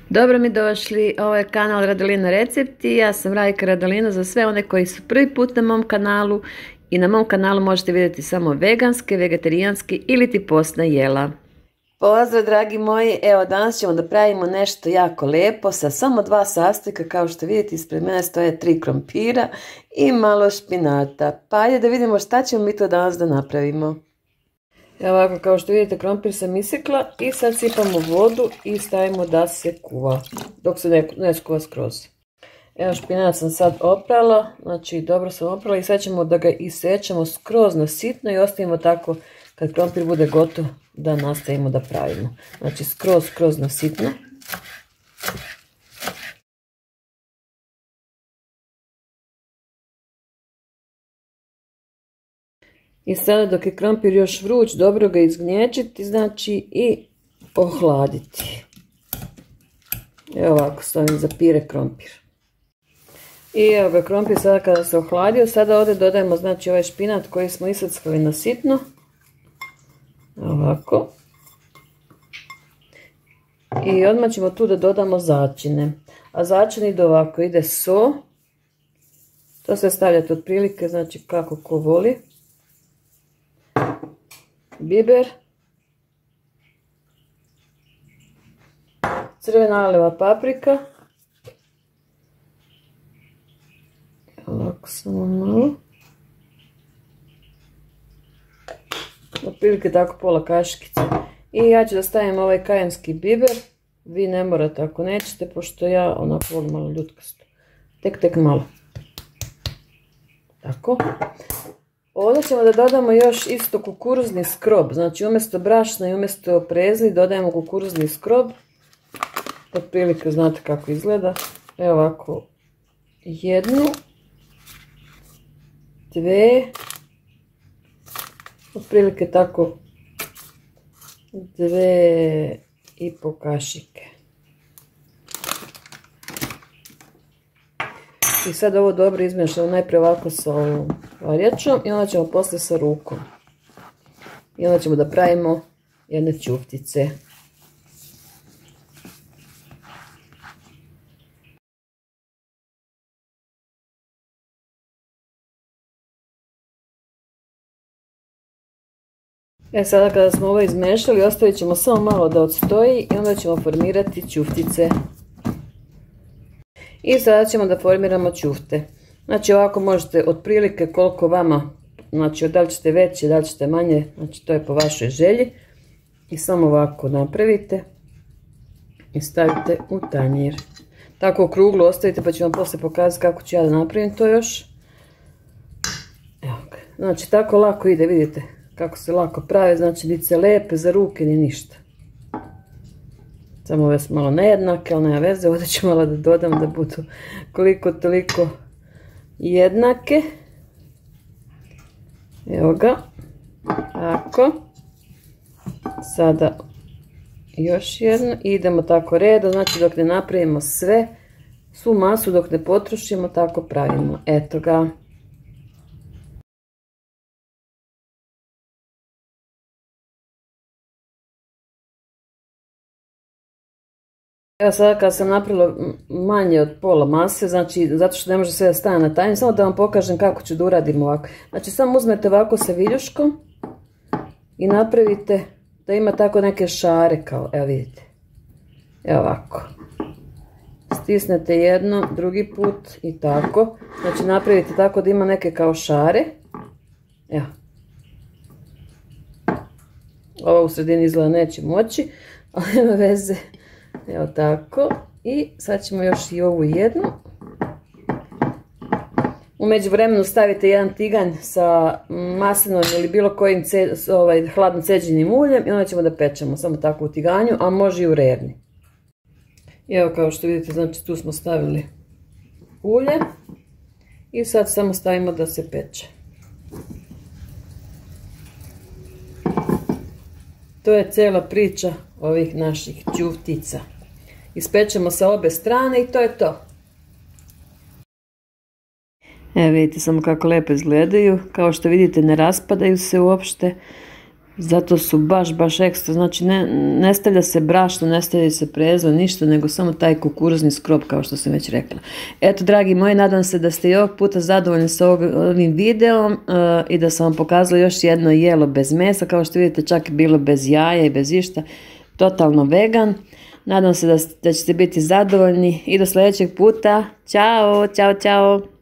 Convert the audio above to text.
Dobro mi došli, ovo je kanal Radolina Recepti, ja sam Rajka Radolina. Za sve one koji su prvi put na mom kanalu i na mom kanalu možete vidjeti samo veganske, vegetarijanske ili ti postna jela. Pozdrav dragi moji, evo danas ćemo da pravimo nešto jako lijepo sa samo 2 sastojka. Kao što vidite ispred mene stoje 3 krompira i malo špinata. Pa ajde da vidimo šta ćemo mi to danas da napravimo. Evo ovako, kao što vidite, krompir sam isekla i sad sipamo vodu i stavimo da se kuva dok se ne skuva skroz. Evo, špinat sam sad oprala, znači dobro sam oprala i sad ćemo da ga isečemo skroz na sitno i ostavimo tako kad krompir bude gotov da nastavimo da pravimo. Znači skroz na sitno. I sada dok je krompir još vruć, dobro ga izgnječiti, znači i ohladiti. Evo ovako stavim za pire krompir. I evo ga krompir sada kada se ohladio, sada ovdje dodajemo znači ovaj špinat koji smo iseckali na sitno. Ovako. I odmah ćemo tu da dodamo začine. A začin ide ovako, ide so. To se stavljate otprilike, znači kako ko voli. Biber, crvena aleva paprika, ovako samo malo, otprilike tako pola kaškice. I ja ću da stavim ovaj kajenski biber, vi ne morate ako nećete, pošto ja onako volim malo ljutkasto, tek malo, tako. Ovdje ćemo da dodamo još isto kukuruzni skrob, znači umjesto brašna i umjesto prezli dodajemo kukuruzni skrob. Otprilike znate kako izgleda. Evo ovako, 1, 2, otprilike tako 2,5 kašike. I sad ovo dobro izmiješamo najprije ovako sa ovom varjačom i onda ćemo poslije sa rukom. I onda ćemo da pravimo jedne ćuftice. Sada kada smo ovo izmešali, ostavit ćemo samo malo da odstoji i onda ćemo formirati ćuftice. I sada ćemo da formiramo ćufte. Znači ovako možete otprilike koliko vama, znači da li ćete veće, da li ćete manje, znači to je po vašoj želji. I samo ovako napravite i stavite u tanjir. Tako okruglo ostavite pa ću vam poslije pokazati kako ću ja da napravim to još. Evo ga. Znači tako lako ide, vidite kako se lako prave, znači niti se lepe za ruke ni ništa. Samo ove su malo nejednake, ali nema veze, ovdje ću malo da dodam da budu koliko toliko jednake. Evo ga, tako. Sada još jedno i idemo tako redom, znači dok ne napravimo svu masu, dok ne potrošimo, tako pravimo. Eto ga. Evo sada kad sam napravila manje od pola mase, znači zato što ne može sve da stane na tajnu, samo da vam pokažem kako ću da uradim ovako. Znači samo uzmete ovako sa viljuškom i napravite da ima tako neke šare kao, evo vidite. Evo ovako. Stisnete jedno, drugi put i tako. Znači napravite tako da ima neke kao šare. Evo. Ovo u sredini izgleda neće moći, ali nema veze. Evo tako. I sad ćemo još i ovu jednu. U međuvremenu stavite jedan tiganj sa maslinom ili bilo kojim hladno ceđenim uljem i onda ćemo da pečemo samo tako u tiganju, a može i u rerni. I evo kao što vidite, znači tu smo stavili ulje i sad samo stavimo da se peče. To je cijela priča ovih naših ćuftica. Ispečemo sa obe strane i to je to. Evo vidite samo kako lijepo izgledaju. Kao što vidite ne raspadaju se uopšte. Zato su baš ekstra, znači ne stavlja se brašno, ne stavlja se prezla, ništa, nego samo taj kukuruzni skrob kao što sam već rekla. Eto, dragi moji, nadam se da ste i ovog puta zadovoljni sa ovim videom i da sam vam pokazala još jedno jelo bez mesa, kao što vidite čak je bilo bez jaja i bez išta, totalno vegan. Nadam se da ćete biti zadovoljni i do sljedećeg puta. Ćao, ćao, ćao.